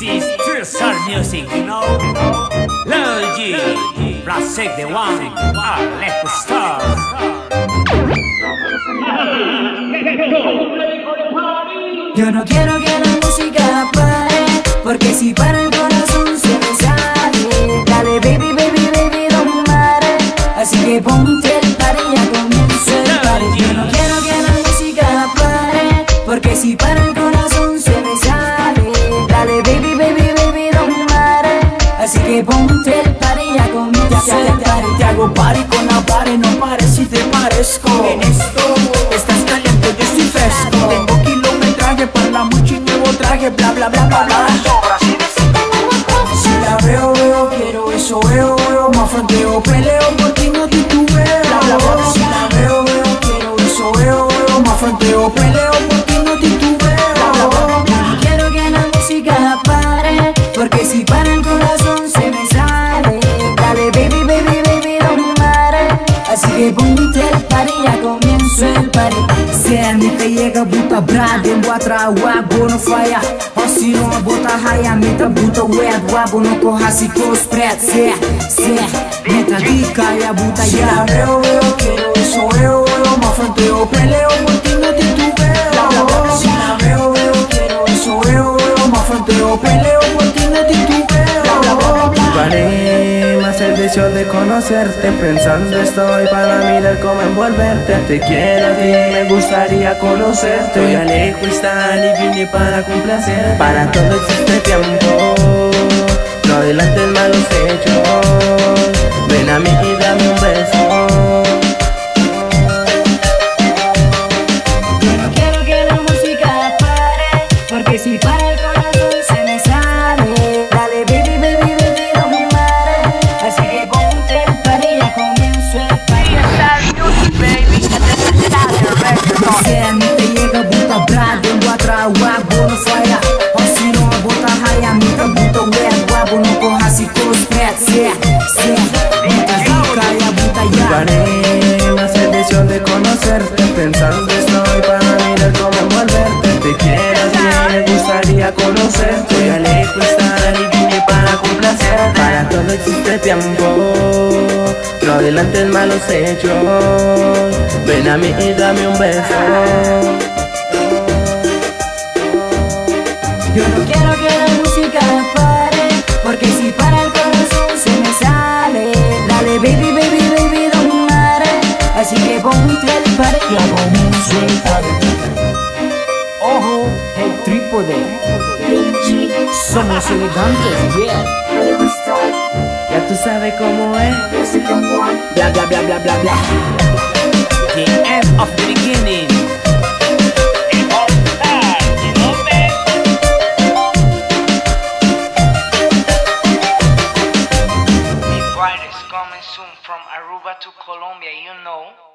is True Star Music, you know. Lil G, Rasek the One, Alejo Star. Yo no quiero que la música pare, porque si para el corazón se me sale. Dale baby, baby, baby, don't matter. Así que ponte el party, ya comienza el party. Yo no quiero que la música pare, porque si para el corazón se me sale. Dale baby, baby, baby, don't matter. Así que ponte el party, ya comienza el party. Te hago party con la pared, no pares si te parezco. En esto estás caliente, yo estoy fresco. Tengo kilometraje para la mucho y nuevo traje, bla bla bla bla bla. Si la veo, veo, quiero eso, veo, veo. Más fronteo, peleo, por ti no titubeo. Bla bla bla. Si la veo, veo, quiero eso, veo, veo. Más fronteo, peleo, por ti no titubeo. Bla bla bla. Yo no quiero que la música pare, porque si para el corazón se me sale. Dale baby, baby, baby, don't matter. Así que ponte el party, ya comienzo el party. Se mi te llega buta brad, en guatra wago no falla. O si no bota haya, meta buta wet wago no coja si spread. Se, meta dica ya buta Si la ya. veo, veo, quiero eso, veo, veo. Más fronteo, peleo, por ti no titubeo. Si la veo, veo, quiero eso, veo, veo. Más fronteo, peleo, por ti no titubeo. Paré más el deseo de conocerte, pensando estoy para mirar cómo envolverte. Te quiero a ti, me gustaría conocerte. Estoy alejo estar y vine para complacer. Para todo existe tiempo, no adelantes malos hechos. Ven a mí y dame un beso. Yo no quiero que la música pare, porque si para el corazón se me sale. Dale baby, baby, baby, don't matter. Así que ponte el party, ya comienzo el party. Se mi te llega buta brad, en guatra wago no falla. O si no bota haya, meta buta wet wago no coja si spread. Se, meta dica ya buta ya. Paré más el deseo de conocerte, pensando estoy para mirar cómo envolverte. Te quiero a ti, me gustaría conocerte. Estoy alejo estar y vine para complacer. Para todo existe tiempo, no adelantes malos hechos. Ven a mí y dame un beso. Yo no quiero que la música pare, porque si para el corazón se me sale. Dale baby, baby, baby, don't matter. Así que ponte el party, ya comienzo el party. Ojo, el trípode. Somos elegantes, yeah. Ya tú sabes cómo es. Bla bla bla bla bla bla. The end of the beginning. Big Riders coming soon from Aruba to Colombia, you know.